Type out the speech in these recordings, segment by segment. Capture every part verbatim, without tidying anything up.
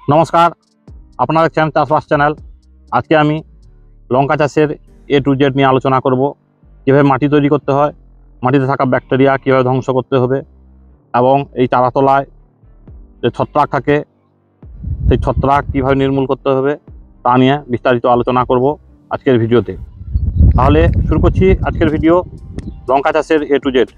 নমস্কার, আপনারা দেখছেন চাষবাস চ্যানেল। আজকে আমি লঙ্কা চাষের এ টু জেড নিয়ে আলোচনা করব। কীভাবে মাটি তৈরি করতে হয়, মাটিতে থাকা ব্যাকটেরিয়া কীভাবে ধ্বংস করতে হবে, এবং এই চারাতলায় যে ছত্রাক থাকে সেই ছত্রাক কীভাবে নির্মূল করতে হবে তা নিয়ে বিস্তারিত আলোচনা করব আজকের ভিডিওতে। তাহলে শুরু করছি আজকের ভিডিও, লঙ্কা চাষের এ টু জেড।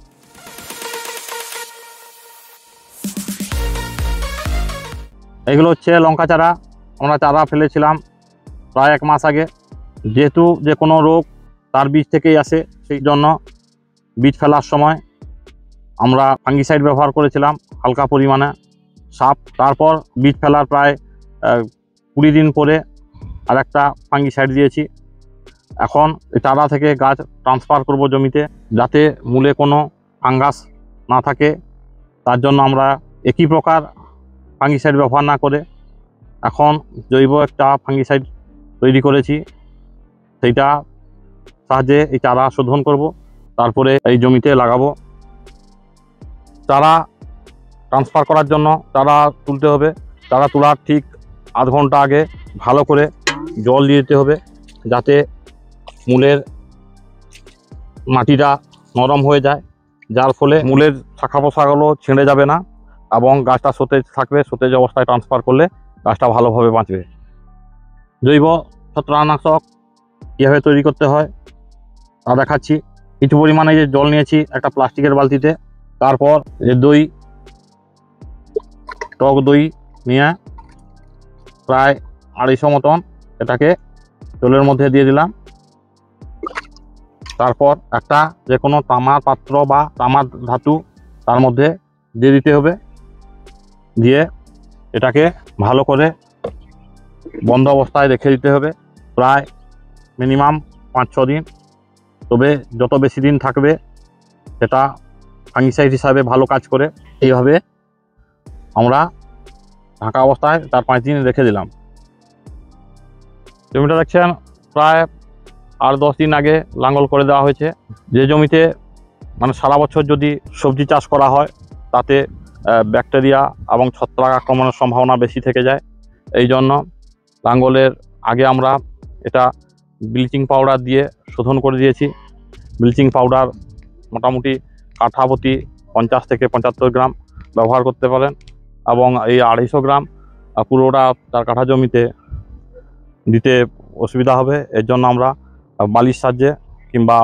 এগুলো হচ্ছে লঙ্কা চারা। আমরা চারা ফেলেছিলাম প্রায় এক মাস আগে। যেহেতু যে কোনো রোগ তার বীজ থেকেই আসে, সেই জন্য বীজ ফেলার সময় আমরা ফাঙ্গিসাইড ব্যবহার করেছিলাম হালকা পরিমাণে সাপ। তারপর বীজ ফেলার প্রায় কুড়ি দিন পরে আর একটা ফাঙ্গিসাইড দিয়েছি। এখন চারা থেকে গাছ ট্রান্সফার করব জমিতে, যাতে মূলে কোনো ফাঙ্গাস না থাকে। তার জন্য আমরা একই প্রকার ফাঙ্গিসাইড ব্যবহার না করে এখন জৈব একটা ফাঙ্গিসাইড তৈরি করেছি, সেইটা সাহায্যে এই চারা শোধন করব, তারপরে এই জমিতে লাগাবো। চারা ট্রান্সফার করার জন্য চারা তুলতে হবে। চারা তোলার ঠিক আধ ঘন্টা আগে ভালো করে জল দিয়ে দিতে হবে, যাতে মূলের মাটিটা নরম হয়ে যায়, যার ফলে মূলের শাখা পোশাকগুলো ছিঁড়ে যাবে না এবং গাছটা সতেজ থাকবে। সতেজ অবস্থায় ট্রান্সফার করলে গাছটা ভালোভাবে বাঁচবে। জৈব ছত্রাকনাশক কীভাবে তৈরি করতে হয় তা দেখাচ্ছি। কিছু পরিমাণে যে জল নিয়েছি একটা প্লাস্টিকের বালতিতে, তারপর যে দই, টক দই নিয়ে প্রায় আড়াইশো মতন এটাকে জলের মধ্যে দিয়ে দিলাম। তারপর একটা যে কোনো তামার পাত্র বা তামার ধাতু তার মধ্যে দিয়ে দিতে হবে, দিয়ে এটাকে ভালো করে বন্ধ অবস্থায় রেখে দিতে হবে প্রায় মিনিমাম পাঁচ ছ দিন। তবে যত বেশি দিন থাকবে সেটা ফাঙ্গিসাইড হিসাবে ভালো কাজ করে। এইভাবে আমরা ঢাকা অবস্থায় চার পাঁচ দিন রেখে দিলাম। জমিটা দেখছেন প্রায় আর দশ দিন আগে লাঙ্গল করে দেওয়া হয়েছে। যে জমিতে মানে সারা বছর যদি সবজি চাষ করা হয় তাতে ব্যাকটেরিয়া এবং ছত্রাক আক্রমণের সম্ভাবনা বেশি থেকে যায়। এই জন্য লাঙ্গলের আগে আমরা এটা ব্লিচিং পাউডার দিয়ে শোধন করে দিয়েছি। ব্লিচিং পাউডার মোটামুটি কাঠা প্রতি পঞ্চাশ থেকে পঁচাত্তর গ্রাম ব্যবহার করতে পারেন, এবং এই আড়াইশো গ্রাম পুরোটা তার কাঠা জমিতে দিতে অসুবিধা হবে। এর জন্য আমরা বালির সাহায্যে কিংবা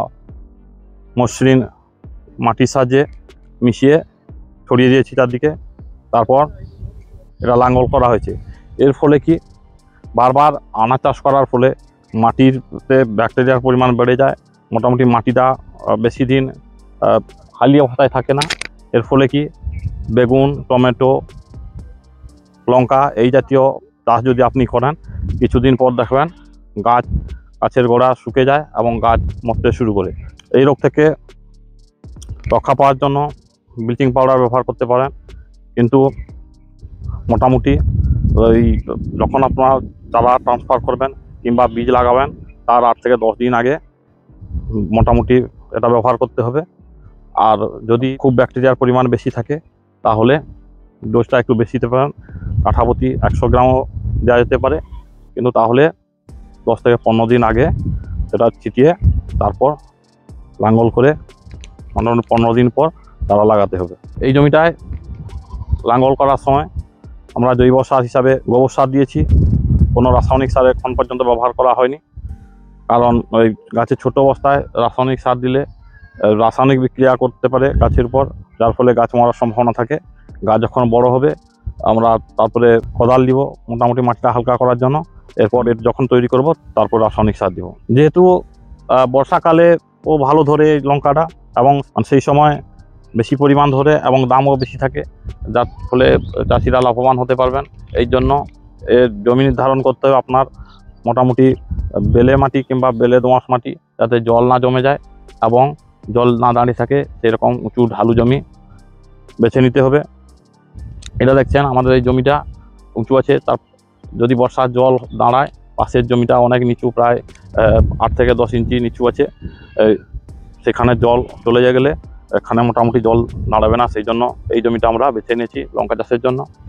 মসৃণ মাটির সাহায্যে মিশিয়ে ছড়িয়ে দিয়েছি চারদিকে। তারপর এটা লাঙ্গল করা হয়েছে। এর ফলে কি, বারবার আনাজ চাষ করার ফলে মাটিতে ব্যাকটেরিয়ার পরিমাণ বেড়ে যায়। মোটামুটি মাটিটা বেশি দিন খালি অবস্থায় থাকে না। এর ফলে কি, বেগুন, টমেটো, লঙ্কা এই জাতীয় চাষ যদি আপনি করেন, কিছুদিন পর দেখবেন গাছ গাছের গোড়া শুকে যায় এবং গাছ মরতে শুরু করে। এই রোগ থেকে রক্ষা পাওয়ার জন্য ব্লিচিং পাউডার ব্যবহার করতে পারেন, কিন্তু মোটামুটি ওই যখন আপনারা চারা ট্রান্সফার করবেন কিংবা বীজ লাগাবেন তার আট থেকে দশ দিন আগে মোটামুটি এটা ব্যবহার করতে হবে। আর যদি খুব ব্যাকটেরিয়ার পরিমাণ বেশি থাকে তাহলে ডোজটা একটু বেশি দিতে পারেন, কাঠাপতি একশো গ্রামও দেওয়া যেতে পারে, কিন্তু তাহলে দশ থেকে পনেরো দিন আগে সেটা ছিটিয়ে তারপর লাঙ্গল করে মোটামুটি পনেরো দিন পর চারা লাগাতে হবে। এই জমিটায় লাঙ্গল করার সময় আমরা জৈব সার হিসাবে গোবর সার দিয়েছি। কোনো রাসায়নিক সার এখন পর্যন্ত ব্যবহার করা হয়নি, কারণ ওই গাছের ছোট অবস্থায় রাসায়নিক সার দিলে রাসায়নিক বিক্রিয়া করতে পারে গাছের উপর, যার ফলে গাছ মরার সম্ভাবনা থাকে। গাছ যখন বড় হবে আমরা তারপরে কোদাল দিব মোটামুটি মাটিটা হালকা করার জন্য। এরপর এর যখন তৈরি করব তারপর রাসায়নিক সার দিব। যেহেতু বর্ষাকালে ও ভালো ধরে লঙ্কাটা, এবং সেই সময় বেশি পরিমাণ ধরে এবং দামও বেশি থাকে, যার ফলে চাষিরা লাভবান হতে পারবেন। এই জন্য এর জমি নির্ধারণ করতে হবে আপনার মোটামুটি বেলে মাটি কিংবা বেলে দোআঁশ মাটি, যাতে জল না জমে যায় এবং জল না দাঁড়িয়ে থাকে, সেরকম উঁচু ঢালু জমি বেছে নিতে হবে। এটা দেখছেন আমাদের এই জমিটা উঁচু আছে, তার যদি বর্ষার জল দাঁড়ায়, পাশের জমিটা অনেক নিচু, প্রায় আট থেকে দশ ইঞ্চি নিচু আছে, সেখানে জল চলে গেলে এখানে মোটামুটি জল দাঁড়াবে না। সেই জন্য এই জমিটা আমরা বেছে নিয়েছি লঙ্কা চাষের জন্য।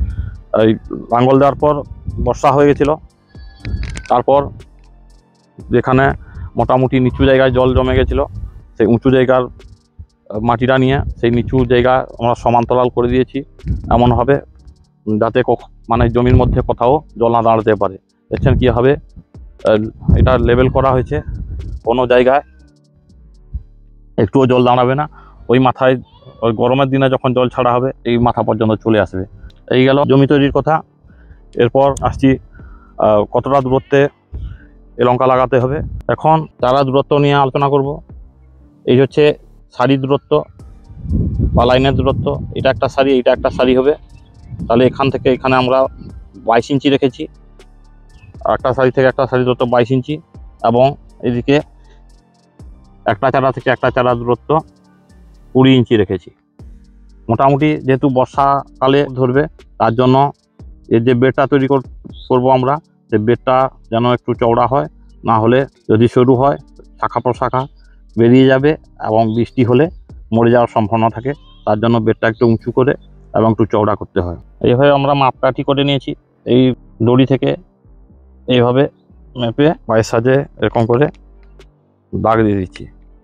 এই লাঙ্গল দেওয়ার পর বর্ষা হয়ে গেছিলো। তারপর যেখানে মোটামুটি নিচু জায়গায় জল জমে গেছিলো, সেই উঁচু জায়গার মাটিটা নিয়ে সেই নিচু জায়গা আমরা সমান্তরাল করে দিয়েছি এমনভাবে যাতে মানে জমির মধ্যে কোথাও জল না দাঁড়াতে পারে। দেখছেন কীভাবে এটা লেবেল করা হয়েছে, কোনো জায়গায় একটুও জল দাঁড়াবে না। ওই মাথায় ওই গরমের দিনে যখন জল ছাড়া হবে এই মাথা পর্যন্ত চলে আসবে। এই গেল জমি তৈরির কথা। এরপর আসছি কতটা দূরত্বে এই লঙ্কা লাগাতে হবে। এখন চারা দূরত্ব নিয়ে আলোচনা করব। এই হচ্ছে সারি দূরত্ব বা লাইনের দূরত্ব। এটা একটা সারি, এটা একটা সারি হবে। তাহলে এখান থেকে এখানে আমরা বাইশ ইঞ্চি রেখেছি, একটা সারি থেকে একটা সারি দূরত্ব বাইশ ইঞ্চি, এবং এদিকে একটা চারা থেকে একটা চারা দূরত্ব কুড়ি ইঞ্চি রেখেছি। মোটামুটি যেহেতু বর্ষাকালে ধরবে তার জন্য এর যে বেডটা তৈরি করবো আমরা, যে বেডটা যেন একটু চওড়া হয়, না হলে যদি সরু হয় শাখা প্রশাখা বেরিয়ে যাবে এবং বৃষ্টি হলে মরে যাওয়ার সম্ভাবনা থাকে। তার জন্য বেডটা একটু উঁচু করে এবং একটু চওড়া করতে হয়। এইভাবে আমরা মাপকাঠি করে নিয়েছি। এই দড়ি থেকে এইভাবে মেপে পায়ের সাজে এরকম করে দাগ দিয়ে দিচ্ছি।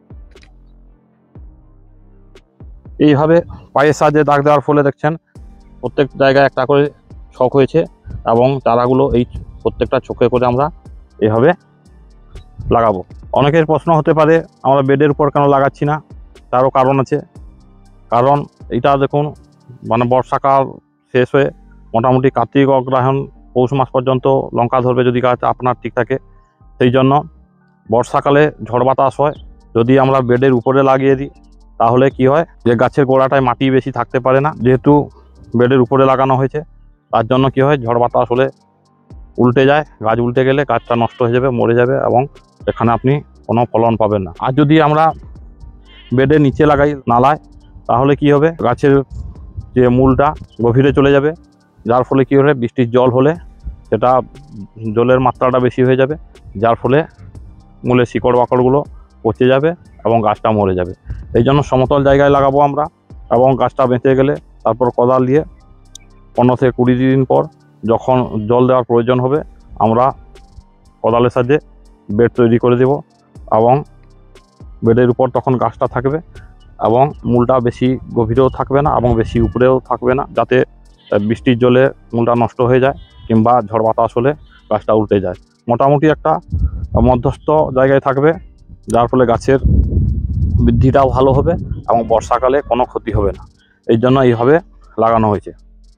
এইভাবে পায়ের সাজে দাগ দেওয়ার ফলে দেখছেন প্রত্যেক জায়গায় একটা করে ছক হয়েছে এবং চারাগুলো এই প্রত্যেকটা ছকে করে আমরা এভাবে লাগাবো। অনেকের প্রশ্ন হতে পারে আমরা বেডের উপর কেন লাগাচ্ছি না, তারও কারণ আছে। কারণ এটা দেখুন মানে বর্ষাকাল শেষ হয়ে মোটামুটি কার্তিক অগ্রহায়ণ পৌষ মাস পর্যন্ত লঙ্কা ধরবে যদি গাছ আপনার ঠিক থাকে। সেই জন্য বর্ষাকালে ঝড় বাতাস হয়, যদি আমরা বেডের উপরে লাগিয়ে দিই তাহলে কি হয় যে গাছের গোড়াটায় মাটি বেশি থাকতে পারে না। যেহেতু বেডের উপরে লাগানো হয়েছে তার জন্য কি হয়, ঝড় বাতাস হলে উল্টে যায়, গাছ উল্টে গেলে গাছটা নষ্ট হয়ে যাবে, মরে যাবে এবং এখানে আপনি কোনো ফলন পাবেন না। আর যদি আমরা বেডের নিচে লাগাই নালায়, তাহলে কি হবে, গাছের যে মূলটা গভীরে চলে যাবে, যার ফলে কি হবে বৃষ্টির জল হলে সেটা জলের মাত্রাটা বেশি হয়ে যাবে, যার ফলে মূলের শিকড় বাকড়গুলো পচে যাবে এবং গাছটা মরে যাবে। এই জন্য সমতল জায়গায় লাগাবো আমরা, এবং গাছটা বেঁচে গেলে তারপর কোদাল দিয়ে পনেরো থেকে কুড়ি দিন পর যখন জল দেওয়ার প্রয়োজন হবে আমরা কোদালের সাহায্যে বেড তৈরি করে দেব, এবং বেডের উপর তখন গাছটা থাকবে এবং মূলটা বেশি গভীরেও থাকবে না এবং বেশি উপরেও থাকবে না, যাতে বৃষ্টির জলে মূলটা নষ্ট হয়ে যায় কিংবা ঝড় বাতাস হলে গাছটা উল্টে যায়। মোটামুটি একটা মধ্যস্থ জায়গায় থাকবে, যার ফলে গাছের বৃদ্ধিটাও ভালো হবে এবং বর্ষাকালে কোনো ক্ষতি হবে না। এই জন্য এইভাবে লাগানো হয়েছে।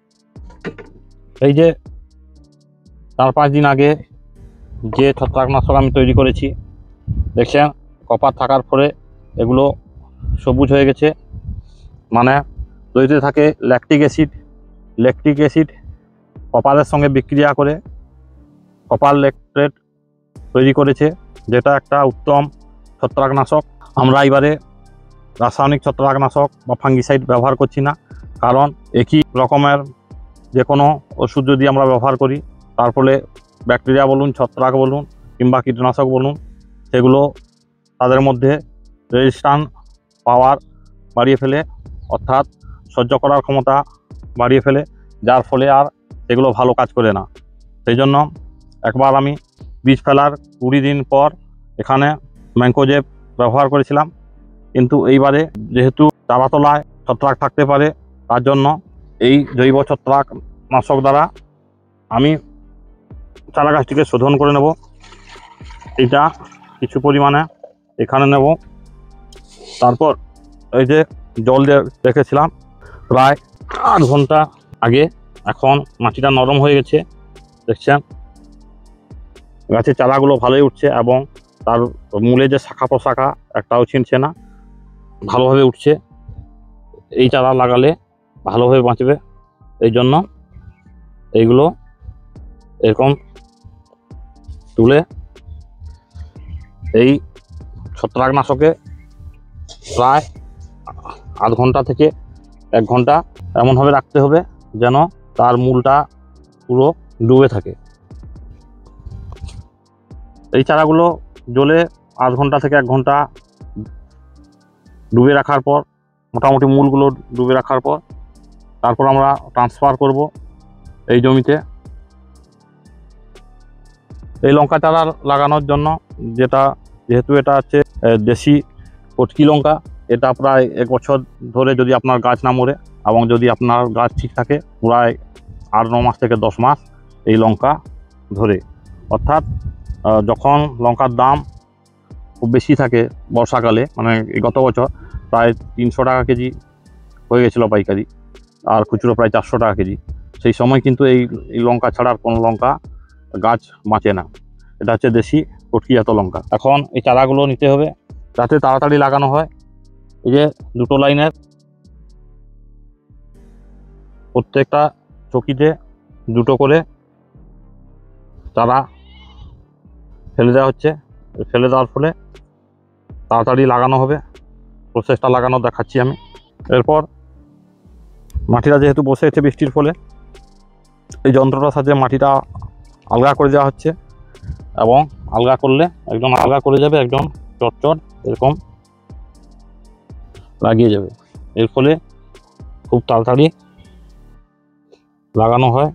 এই যে চার পাঁচ দিন আগে যে ছত্রাকনাশক আমি তৈরি করেছি, দেখছেন কপার থাকার পরে এগুলো সবুজ হয়ে গেছে, মানে তৈরিতে থাকে ল্যাকটিক অ্যাসিড। ল্যাকটিক অ্যাসিড কপারের সঙ্গে বিক্রিয়া করে কপার ল্যাকটেট তৈরি করেছে, যেটা একটা উত্তম ছত্রাকনাশক। আমরা এবারে রাসায়নিক ছত্রাকনাশক বা ফাঙ্গিসাইড ব্যবহার করছি না, কারণ একই রকমের যে কোনো ওষুধ যদি আমরা ব্যবহার করি তার ফলে ব্যাকটেরিয়া বলুন, ছত্রাক বলুন কিংবা কীটনাশক বলুন, সেগুলো তাদের মধ্যে রেজিস্ট্যান্স পাওয়ার বাড়িয়ে ফেলে, অর্থাৎ সহ্য করার ক্ষমতা বাড়িয়ে ফেলে, যার ফলে আর সেগুলো ভালো কাজ করে না। সেই জন্য একবার আমি বীজ ফেলার কুড়ি দিন পর এখানে ম্যাঙ্কোজেব ব্যবহার করেছিলাম, কিন্তু এইবারে যেহেতু চারাতলায় ছত্রাক থাকতে পারে তার জন্য এই জৈব ছত্রাকনাশক দ্বারা আমি চারা গাছটিকে শোধন করে নেব। এটা কিছু পরিমাণে এখানে নেব, তারপর এই যে জল দিয়ে রেখেছিলাম প্রায় আট ঘন্টা আগে, এখন মাটিটা নরম হয়ে গেছে, দেখছেন গাছের চারাগুলো ভালোই উঠছে এবং তার মূলে যে শাখা প্রশাখা একটাও ছিঁড়ছে না, ভালোভাবে উঠছে। এই চারা লাগালে ভালোভাবে বাঁচবে, এই জন্য এইগুলো এরকম তুলে এই ছত্রাকনাশকে প্রায় আধ ঘন্টা থেকে এক ঘন্টা এমনভাবে রাখতে হবে যেন তার মূলটা পুরো ডুবে থাকে। এই চারাগুলো জলে আধ ঘন্টা থেকে এক ঘন্টা ডুবে রাখার পর, মোটামুটি মূলগুলো ডুবে রাখার পর তারপর আমরা ট্রান্সফার করব এই জমিতে এই লঙ্কা চারা লাগানোর জন্য, যেটা যেহেতু এটা হচ্ছে দেশি কটকি লঙ্কা, এটা প্রায় এক বছর ধরে যদি আপনার গাছ না মরে এবং যদি আপনার গাছ ঠিক থাকে, প্রায় আট ন মাস থেকে দশ মাস এই লঙ্কা ধরে। অর্থাৎ যখন লঙ্কার দাম খুব বেশি থাকে বর্ষাকালে, মানে গত বছর প্রায় তিনশো টাকা কেজি হয়ে গেছিলো পাইকারি, আর খুচরো প্রায় চারশো টাকা কেজি, সেই সময় কিন্তু এই এই লঙ্কা ছাড়ার কোনো লঙ্কা গাছ বাঁচে না। এটা হচ্ছে দেশি কটকিজাত লঙ্কা। এখন এই চারাগুলো নিতে হবে যাতে তাড়াতাড়ি লাগানো হয়। এই যে দুটো লাইনের প্রত্যেকটা চকিতে দুটো করে চারা ফেলে দেওয়া হচ্ছে। ফেলে দেওয়ার ফলে তাড়াতাড়ি লাগানো হবে। প্রসেসটা লাগানো দেখাচ্ছি আমি। এরপর মাটিটা যেহেতু বসে আছে বৃষ্টির ফলে, এই যন্ত্রটার সাথে মাটিটা আলগা করে দেওয়া হচ্ছে, এবং আলগা করলে একদম আলগা করে যাবে, একদম চটচট এরকম লাগিয়ে যাবে। এর ফলে খুব তাড়াতাড়ি লাগানো হয়।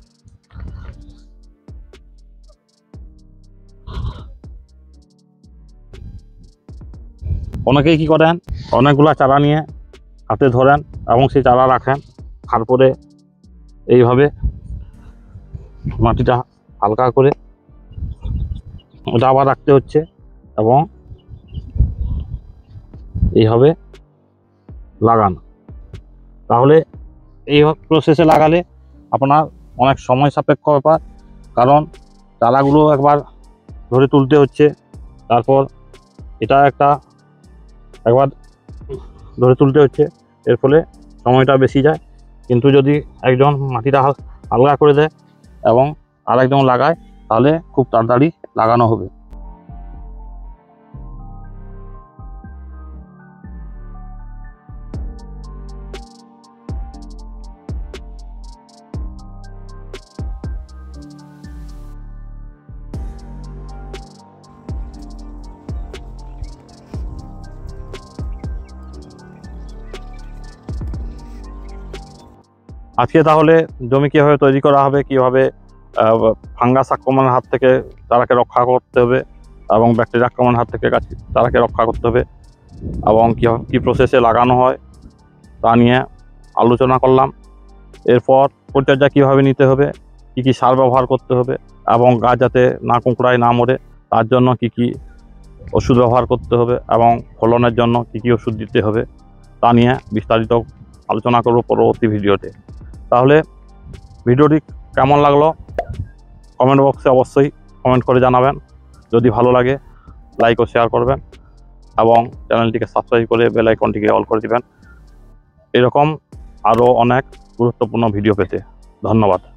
অনেকেই কী করেন, অনেকগুলা চারা নিয়ে হাতে ধরেন এবং সেই চারা রাখেন, তারপরে এইভাবে মাটিটা হালকা করে ওটা আবার রাখতে হচ্ছে, এবং এইভাবে লাগান। তাহলে এই প্রসেসে লাগালে আপনার অনেক সময় সাপেক্ষ ব্যাপার, কারণ চারাগুলো একবার ধরে তুলতে হচ্ছে, তারপর এটা একটা একবার ধরে তুলতে হচ্ছে, এর ফলে সময়টা বেশি যায়। কিন্তু যদি একজন মাটিটা হালকা করে দেয় এবং আরেকজন লাগায়, তাহলে খুব তাড়াতাড়ি লাগানো হবে। আজকে তাহলে জমি কীভাবে তৈরি করা হবে, কীভাবে ফাঙ্গাস আক্রমণের হাত থেকে চারাকে রক্ষা করতে হবে এবং ব্যাকটেরিয়া আক্রমণের হাত থেকে গাছ চারাকে রক্ষা করতে হবে, এবং কী কী প্রসেসে লাগানো হয় তা নিয়ে আলোচনা করলাম। এরপর পরিচর্যা কীভাবে নিতে হবে, কী কী সার ব্যবহার করতে হবে, এবং গাছ যাতে না কুঁকড়ায় না মরে তার জন্য কী কী ওষুধ ব্যবহার করতে হবে, এবং ফলনের জন্য কী কী ওষুধ দিতে হবে, তা নিয়ে বিস্তারিত আলোচনা করব পরবর্তী ভিডিওতে। তাহলে ভিডিওটি কেমন লাগলো কমেন্ট বক্সে অবশ্যই কমেন্ট করে জানাবেন। যদি ভালো লাগে লাইক ও শেয়ার করবেন, এবং চ্যানেলটিকে সাবস্ক্রাইব করে বেল আইকনটিকে অল করে দিবেন এরকম আরও অনেক গুরুত্বপূর্ণ ভিডিও পেতে। ধন্যবাদ।